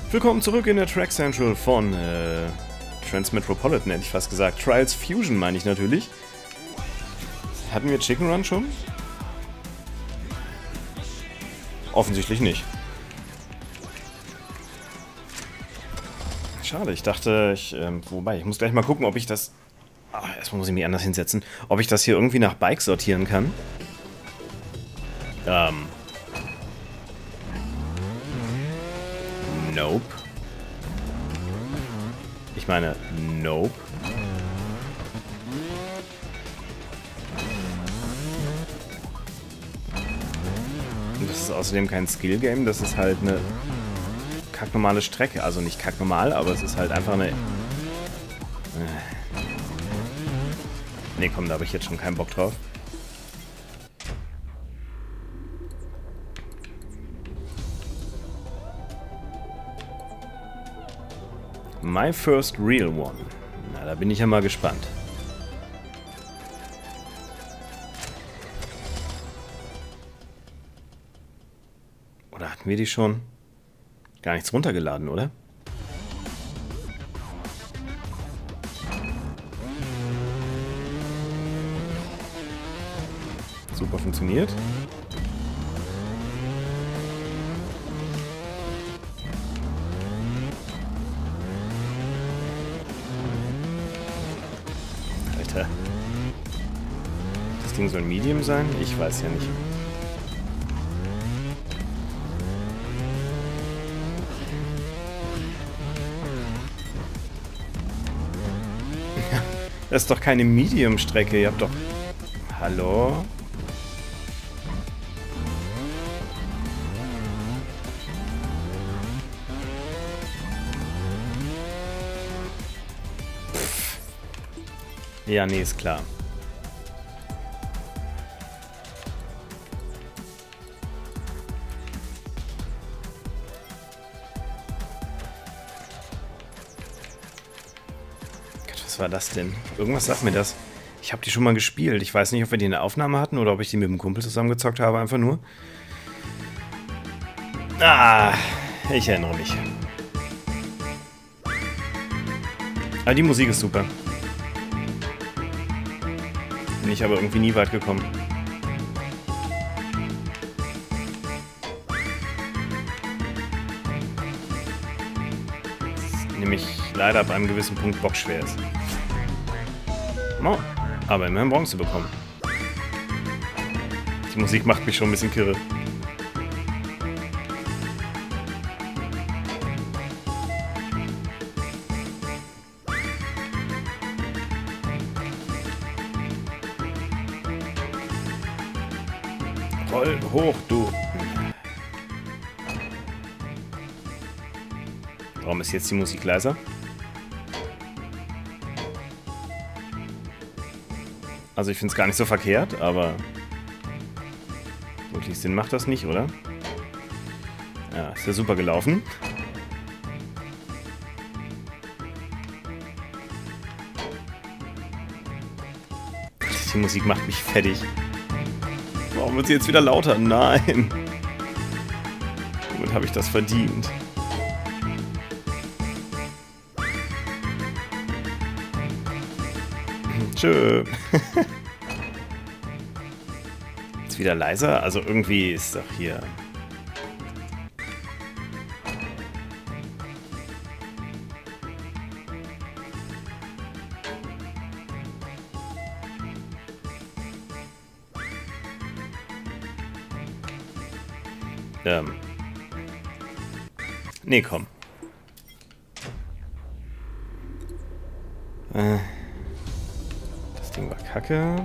Willkommen zurück in der Track Central von Transmetropolitan, hätte ich fast gesagt. Trials Fusion meine ich natürlich. Hatten wir Chicken Run schon? Offensichtlich nicht. Schade, ich dachte, wobei, ich muss gleich mal gucken, ob ich das... erstmal muss ich mich anders hinsetzen. Ob ich das hier irgendwie nach Bike sortieren kann. Nope. Ich meine, nope. Und das ist außerdem kein Skill-Game, das ist halt eine kacknormale Strecke. Also nicht kacknormal, aber es ist halt einfach eine... Nee, komm, da habe ich jetzt schon keinen Bock drauf. My first real one. Na, da bin ich ja mal gespannt. Oder hatten wir die schon? Gar nichts runtergeladen, oder? Super funktioniert. Alter. Das Ding soll Medium sein? Ich weiß ja nicht. Das ist doch keine Medium-Strecke. Ihr habt doch... Hallo? Pff. Ja, nee, ist klar. Was war das denn? Irgendwas sagt mir das. Ich habe die schon mal gespielt. Ich weiß nicht, ob wir die in der Aufnahme hatten oder ob ich die mit dem Kumpel zusammengezockt habe, einfach nur. Ah, ich erinnere mich. Ah, die Musik ist super. Bin ich aber irgendwie nie weit gekommen. Das nämlich leider ab einem gewissen Punkt bockschwer ist. Oh, aber immerhin Bronze bekommen. Die Musik macht mich schon ein bisschen kirre. Roll hoch, du. Warum ist jetzt die Musik leiser? Also ich finde es gar nicht so verkehrt, aber wirklich Sinn macht das nicht, oder? Ja, ist ja super gelaufen. Die Musik macht mich fertig. Warum wird sie jetzt wieder lauter? Nein. Womit habe ich das verdient? Tschö. Ist wieder leiser? Also irgendwie ist doch hier... Nee, komm. Das Ding war kacke.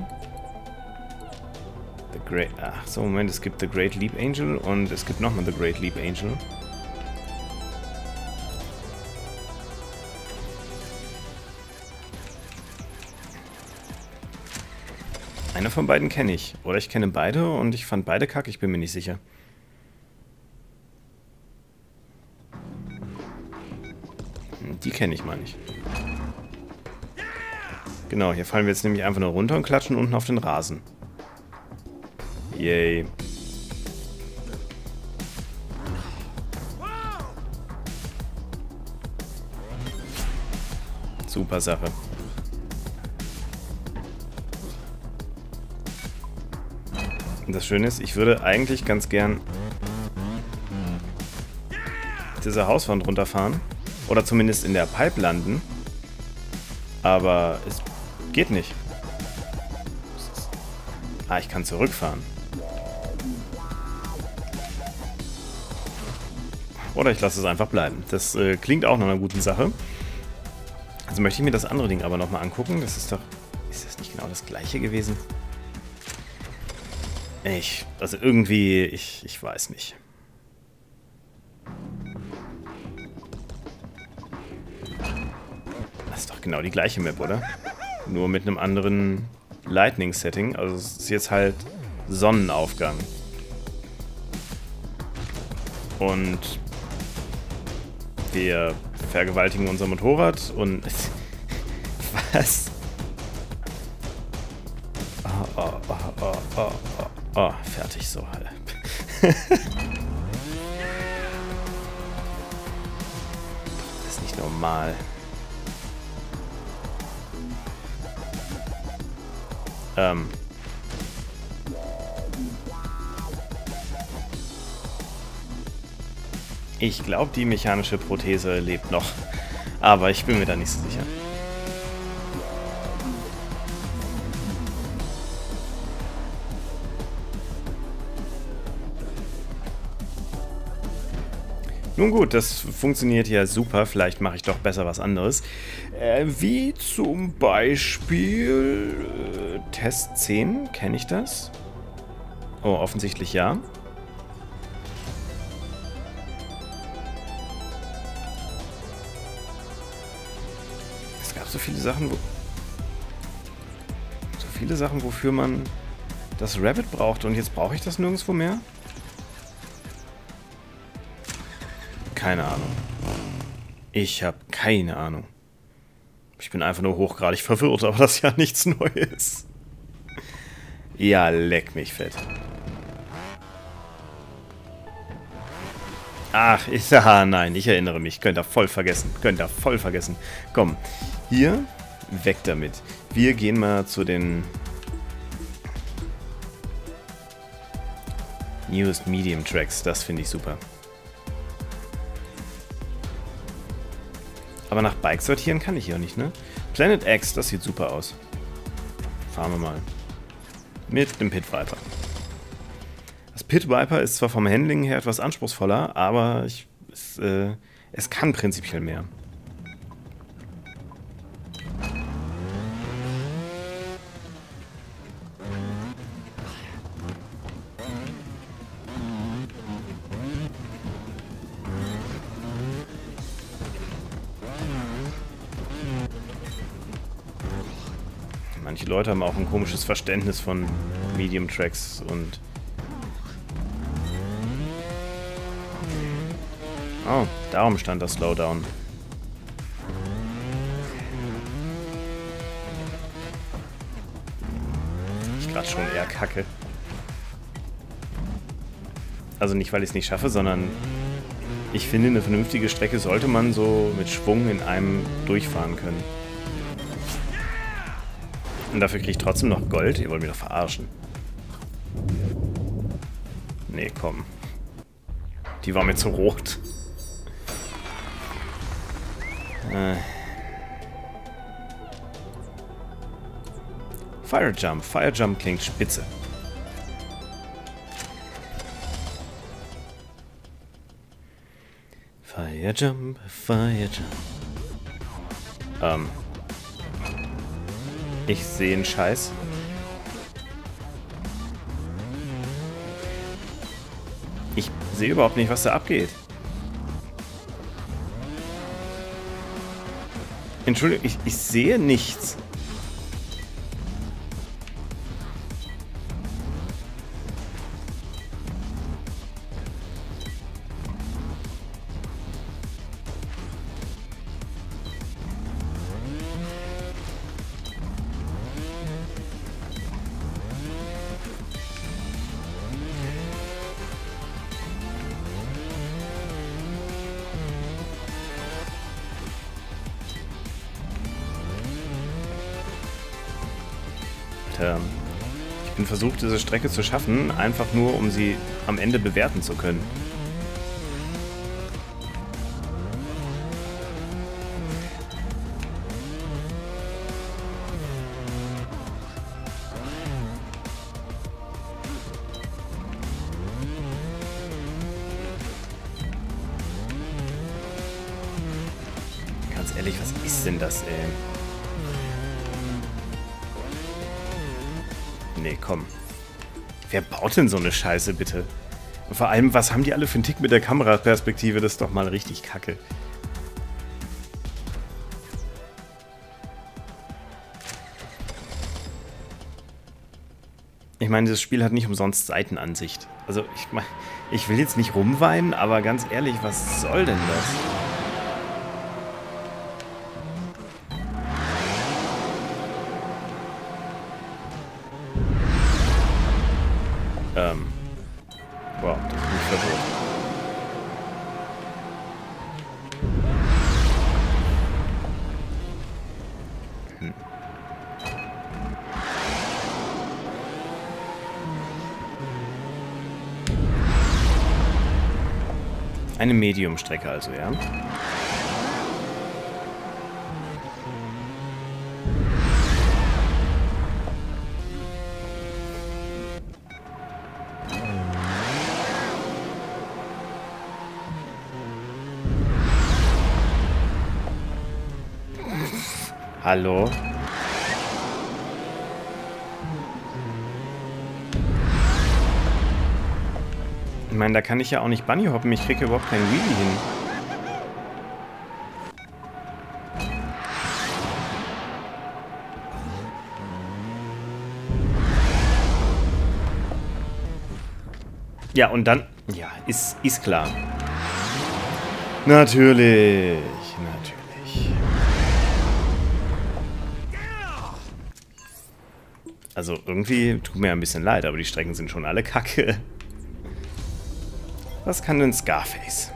Ach so, Moment, es gibt The Great Leap Angel und es gibt nochmal The Great Leap Angel. Einer von beiden kenne ich. Oder ich kenne beide und ich fand beide kacke, ich bin mir nicht sicher. Die kenne ich mal nicht. Genau, hier fallen wir jetzt nämlich einfach nur runter und klatschen unten auf den Rasen. Yay. Super Sache. Und das Schöne ist, ich würde eigentlich ganz gern diese Hauswand runterfahren. Oder zumindest in der Pipe landen. Aber es geht nicht. Ah, ich kann zurückfahren. Oder ich lasse es einfach bleiben. Das klingt auch nach einer guten Sache. Also möchte ich mir das andere Ding aber nochmal angucken. Das ist doch... Ist das nicht genau das gleiche gewesen? Also irgendwie... Ich weiß nicht. Das ist doch genau die gleiche Map, oder? Nur mit einem anderen Lightning-Setting. Also es ist jetzt halt Sonnenaufgang. Und wir vergewaltigen unser Motorrad und... Was? Oh, fertig so. Das ist nicht normal. Ich glaube, die mechanische Prothese lebt noch. Aber ich bin mir da nicht so sicher. Nun gut, das funktioniert ja super. Vielleicht mache ich doch besser was anderes. Wie zum Beispiel Test 10. Kenne ich das? Oh, offensichtlich ja. Es gab so viele Sachen, wofür man das Rabbit brauchte. Und jetzt brauche ich das nirgendwo mehr? Keine Ahnung. Ich habe keine Ahnung. Ich bin einfach nur hochgradig verwirrt, aber das ist ja nichts Neues. Ja, leck mich fett. Ach, nein, ich erinnere mich. Könnt ihr voll vergessen. Komm, hier, weg damit. Wir gehen mal zu den Newest Medium Tracks. Das finde ich super. Aber nach Bike sortieren kann ich hier nicht, ne? Planet X, das sieht super aus. Fahren wir mal. Mit dem Pit Viper. Das Pit Viper ist zwar vom Handling her etwas anspruchsvoller, aber es kann prinzipiell mehr. Manche Leute haben auch ein komisches Verständnis von Medium Tracks und... Oh, darum stand das Slowdown. Ich gerade schon eher kacke. Also nicht, weil ich es nicht schaffe, sondern ich finde, eine vernünftige Strecke sollte man so mit Schwung in einem durchfahren können. Und dafür kriege ich trotzdem noch Gold? Ihr wollt mich doch verarschen. Nee, komm. Die war mir zu rot. Fire Jump. Fire Jump klingt spitze. Fire Jump, Fire Jump. Ich sehe einen Scheiß. Ich sehe überhaupt nicht, was da abgeht. Entschuldigung, ich sehe nichts. Alter. Ich bin versucht, diese Strecke zu schaffen, einfach nur, um sie am Ende bewerten zu können. Ganz ehrlich, was ist denn das, ey? Nee, komm. Wer baut denn so eine Scheiße, bitte? Und vor allem, was haben die alle für einen Tick mit der Kameraperspektive? Das ist doch mal richtig kacke. Ich meine, dieses Spiel hat nicht umsonst Seitenansicht. Also, ich will jetzt nicht rumweinen, aber ganz ehrlich, was soll denn das? Wow, das ist nicht verwirrt. Eine Medium-Strecke also, ja? Hallo? Ich meine, da kann ich ja auch nicht Bunny hoppen. Ich kriege überhaupt keinen Wheelie hin. Ja, und dann... Ja, ist klar. Natürlich. Natürlich. Also irgendwie tut mir ein bisschen leid, aber die Strecken sind schon alle kacke. Was kann denn Scarface?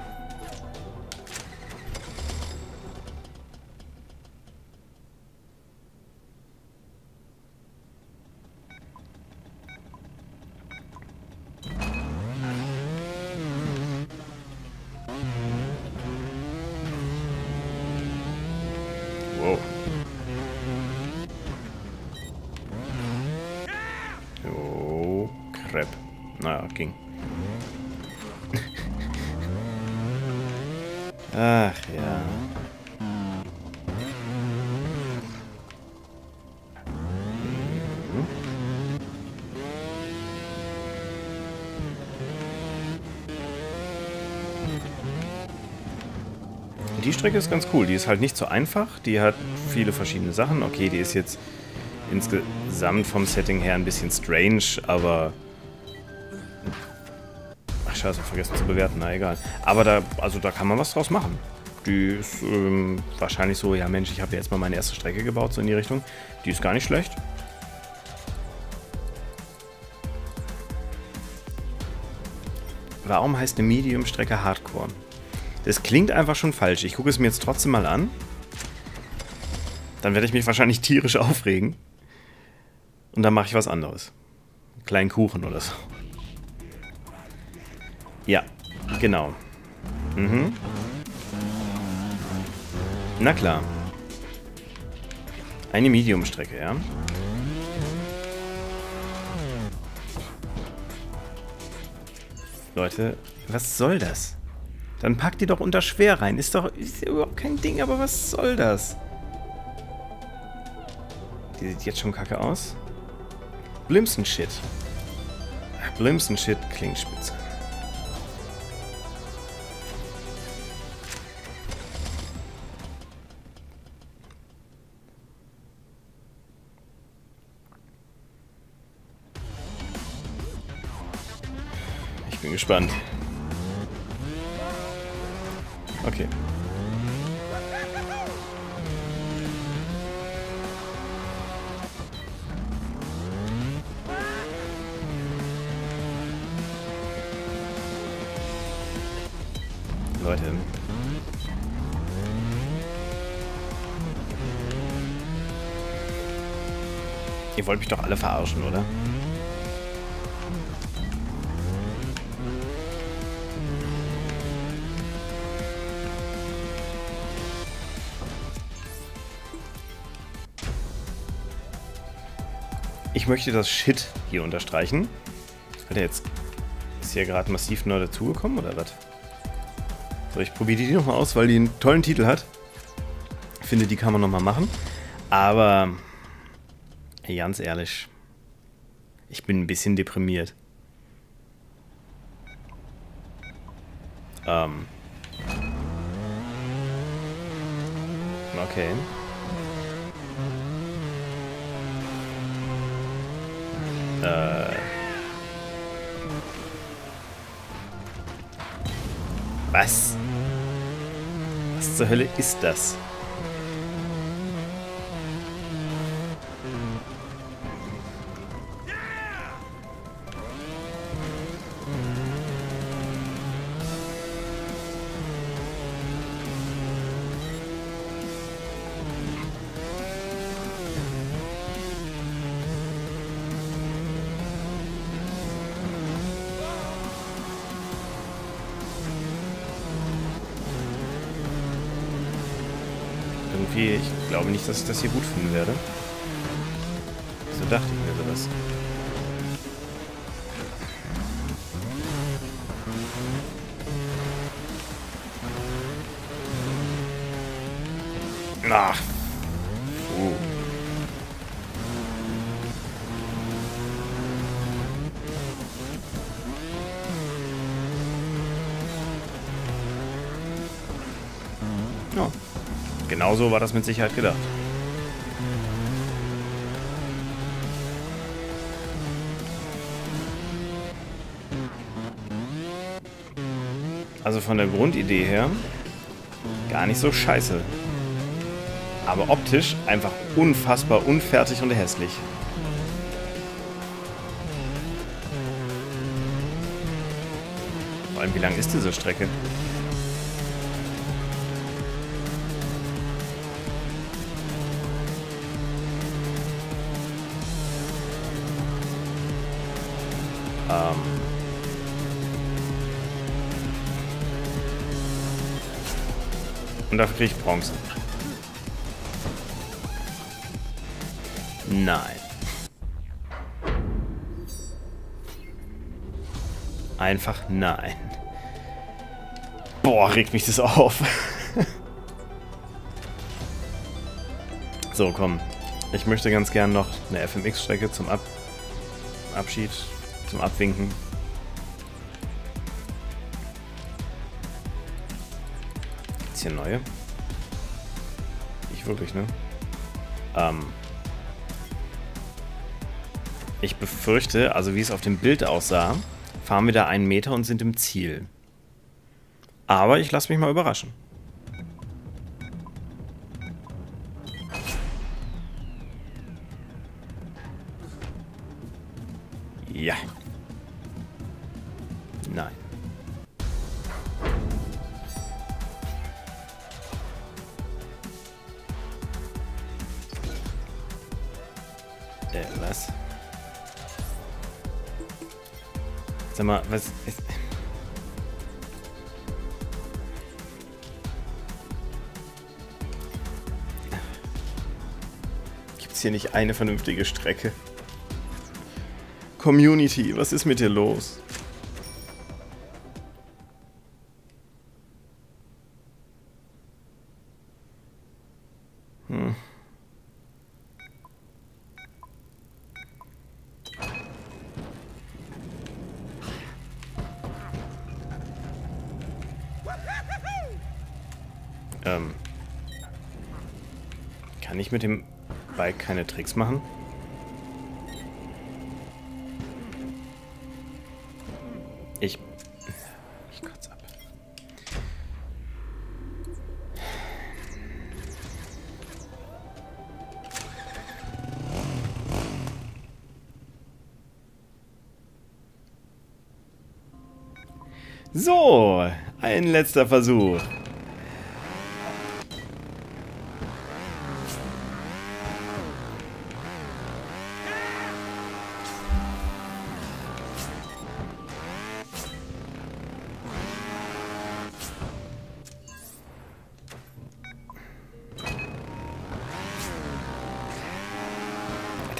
Wow. Oh, Crap. Naja, ging. Ach ja. Die Strecke ist ganz cool. Die ist halt nicht so einfach. Die hat viele verschiedene Sachen. Okay, die ist jetzt insgesamt vom Setting her ein bisschen strange, aber... Ach scheiße, vergessen zu bewerten. Na egal. Aber da kann man was draus machen. Die ist wahrscheinlich so, ja Mensch, ich habe ja jetzt mal meine erste Strecke gebaut, so in die Richtung. Die ist gar nicht schlecht. Warum heißt eine Medium-Strecke Hardcore? Das klingt einfach schon falsch. Ich gucke es mir jetzt trotzdem mal an. Dann werde ich mich wahrscheinlich tierisch aufregen. Und dann mache ich was anderes. Einen kleinen Kuchen oder so. Ja, genau. Mhm. Na klar. Eine Medium-Strecke, ja. Leute, was soll das? Dann packt die doch unter schwer rein. Ist überhaupt kein Ding, aber was soll das? Die sieht jetzt schon kacke aus. Blimson-Shit. Blimson-Shit klingt spitze. Ich bin gespannt. Okay. Leute. Ihr wollt mich doch alle verarschen, oder? Ich möchte das Shit hier unterstreichen. Alter, jetzt ist hier gerade massiv neu dazugekommen, oder was? So, ich probiere die nochmal aus, weil die einen tollen Titel hat. Ich finde, die kann man nochmal machen. Aber, ganz ehrlich, ich bin ein bisschen deprimiert. Okay. Was? Was zur Hölle ist das? Irgendwie, ich glaube nicht, dass ich das hier gut finden werde. So dachte ich mir sowas. Ach. Ja. Genauso war das mit Sicherheit gedacht. Also von der Grundidee her gar nicht so scheiße. Aber optisch einfach unfassbar unfertig und hässlich. Vor allem, wie lang ist diese Strecke? Und dafür kriege ich Bronze. Nein. Einfach nein. Boah, regt mich das auf. So, komm. Ich möchte ganz gern noch eine FMX-Strecke zum Abschied, zum Abwinken. Gibt's hier neue? Nicht wirklich, ne? Ich befürchte, also wie es auf dem Bild aussah, fahren wir da 1 Meter und sind im Ziel. Aber ich lasse mich mal überraschen. Ja. Nein. Was? Sag mal, was ist... Gibt's hier nicht eine vernünftige Strecke? Community, was ist mit dir los? Kann ich mit dem Bike keine Tricks machen? Ich kotze ab. So, ein letzter Versuch.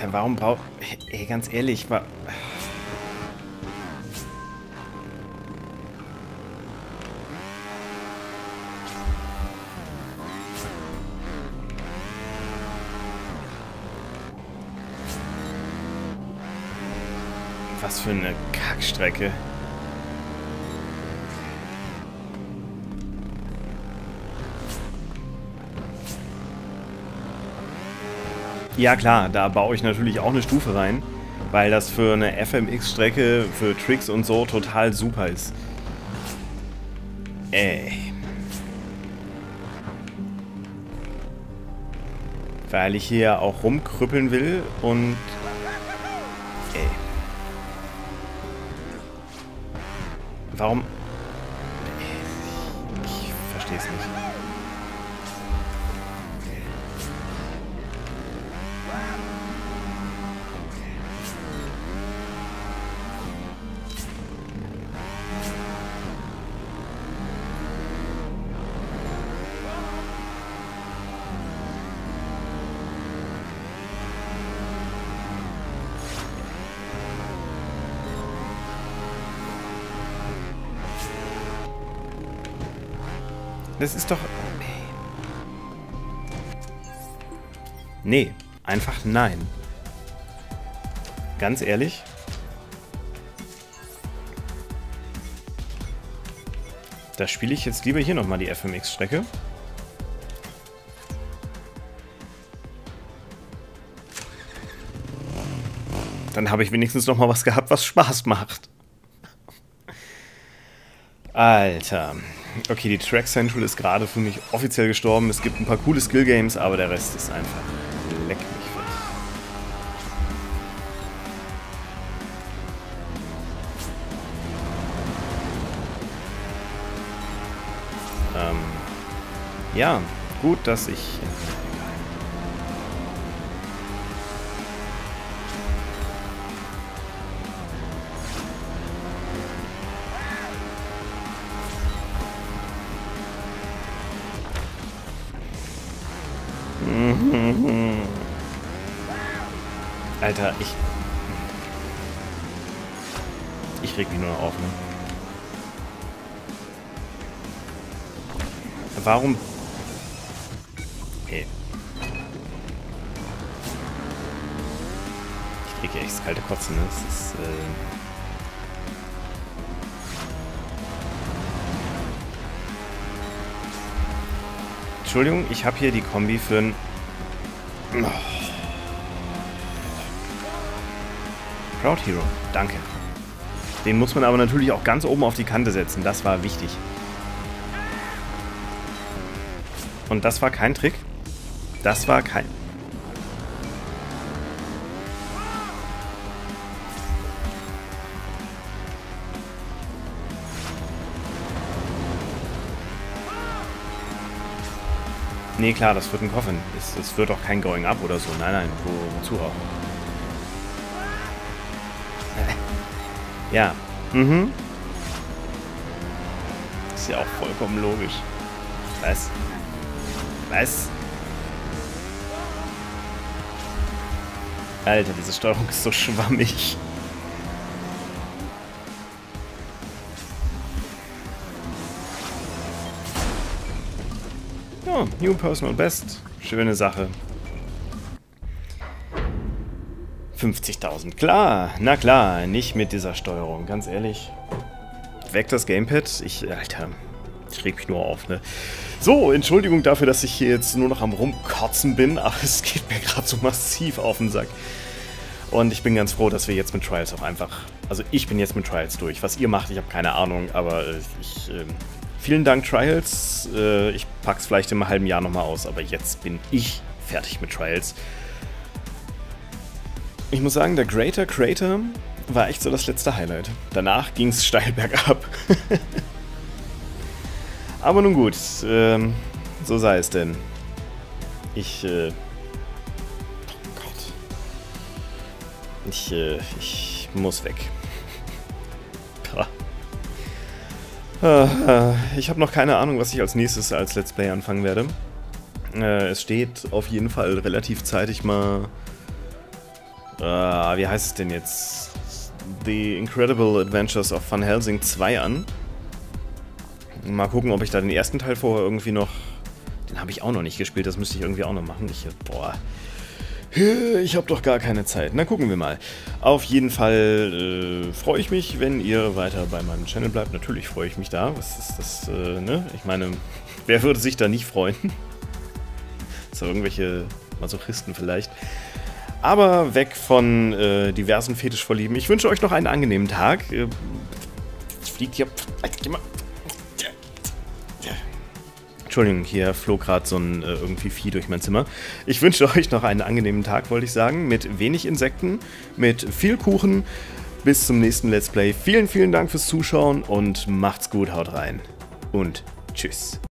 Alter, warum braucht... Ey, ganz ehrlich, was für eine Kackstrecke. Ja klar, da baue ich natürlich auch eine Stufe rein, weil das für eine FMX-Strecke, für Tricks und so total super ist. Weil ich hier auch rumkrüppeln will und... Warum... Ich verstehe es nicht. Das ist doch... Nee, einfach nein. Ganz ehrlich. Da spiele ich jetzt lieber hier nochmal die FMX-Strecke. Dann habe ich wenigstens nochmal was gehabt, was Spaß macht. Alter. Okay, die Track Central ist gerade für mich offiziell gestorben. Es gibt ein paar coole Skill-Games, aber der Rest ist einfach... Leck mich fett. Ja, gut, dass ich... Alter, ich reg mich nur noch auf, ne? Warum... Okay. Ich kriege echt das kalte Kotzen, ne? Das ist, Entschuldigung, ich habe hier die Kombi für ein... Oh. Crowd Hero, danke. Den muss man aber natürlich auch ganz oben auf die Kante setzen, das war wichtig. Und das war kein Trick. Das war kein... Nee, klar, das wird ein Coffin. Es wird auch kein Going Up oder so. Nein, nein, wozu auch? Ja. Mhm. Ist ja auch vollkommen logisch. Was? Was? Alter, diese Steuerung ist so schwammig. Ja, New Personal Best. Schöne Sache. 50.000. Klar, na klar, nicht mit dieser Steuerung, ganz ehrlich. Weg das Gamepad. Alter, ich reg mich nur auf, ne? So, Entschuldigung dafür, dass ich hier jetzt nur noch am Rumkotzen bin, aber es geht mir gerade so massiv auf den Sack. Und ich bin ganz froh, dass wir jetzt mit Trials auch einfach... Also ich bin jetzt mit Trials durch. Was ihr macht, ich habe keine Ahnung, aber vielen Dank, Trials. Ich pack's vielleicht in einem halben Jahr nochmal aus, aber jetzt bin ich fertig mit Trials. Ich muss sagen, der Greater Crater war echt so das letzte Highlight. Danach ging es steil bergab. Aber nun gut, so sei es denn. Oh Gott. Ich muss weg. Ich habe noch keine Ahnung, was ich als nächstes als Let's Play anfangen werde. Es steht auf jeden Fall relativ zeitig mal Wie heißt es denn jetzt? The Incredible Adventures of Van Helsing 2 an. Mal gucken, ob ich da den ersten Teil vorher irgendwie noch... Den habe ich auch noch nicht gespielt, das müsste ich irgendwie auch noch machen. Ich habe doch gar keine Zeit. Na, gucken wir mal. Auf jeden Fall freue ich mich, wenn ihr weiter bei meinem Channel bleibt. Natürlich freue ich mich da. Was ist das, ne? Ich meine, wer würde sich da nicht freuen? So irgendwelche Masochisten vielleicht. Aber weg von diversen Fetischvorlieben. Ich wünsche euch noch einen angenehmen Tag. Fliegt hier... Entschuldigung, hier flog gerade so ein irgendwie Vieh durch mein Zimmer. Ich wünsche euch noch einen angenehmen Tag, wollte ich sagen, mit wenig Insekten, mit viel Kuchen. Bis zum nächsten Let's Play. Vielen, vielen Dank fürs Zuschauen und macht's gut, haut rein. Und tschüss.